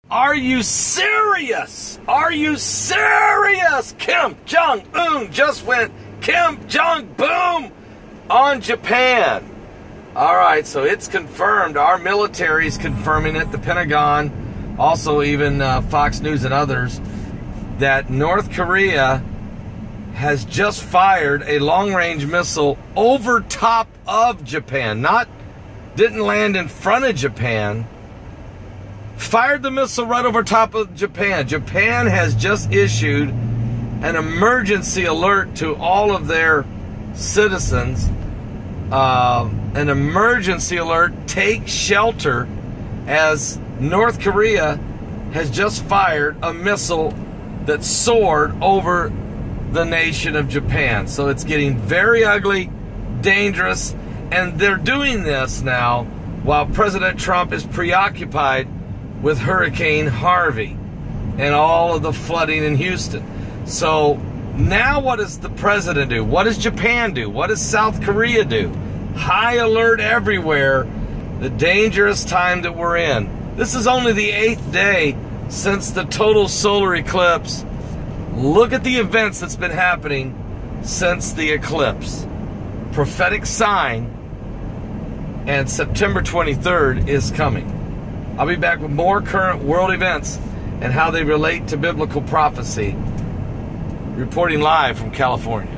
Are you serious? Are you serious? Kim Jong-un just went Kim Jong-boom on Japan. All right, so it's confirmed. Our military's confirming it. The Pentagon, also even Fox News and others, that North Korea has just fired a long-range missile over top of Japan. Didn't land in front of Japan. Fired the missile right over top of Japan. Japan has just issued an emergency alert to all of their citizens. An emergency alert, take shelter, as North Korea has just fired a missile that soared over the nation of Japan. So it's getting very ugly, dangerous, and they're doing this now while President Trump is preoccupied with Hurricane Harvey and all of the flooding in Houston. So now what does the president do? What does Japan do? What does South Korea do? High alert everywhere. The dangerous time that we're in. This is only the 8th day since the total solar eclipse. Look at the events that's been happening since the eclipse. Prophetic sign, and September 23rd is coming. I'll be back with more current world events and how they relate to biblical prophecy, reporting live from California.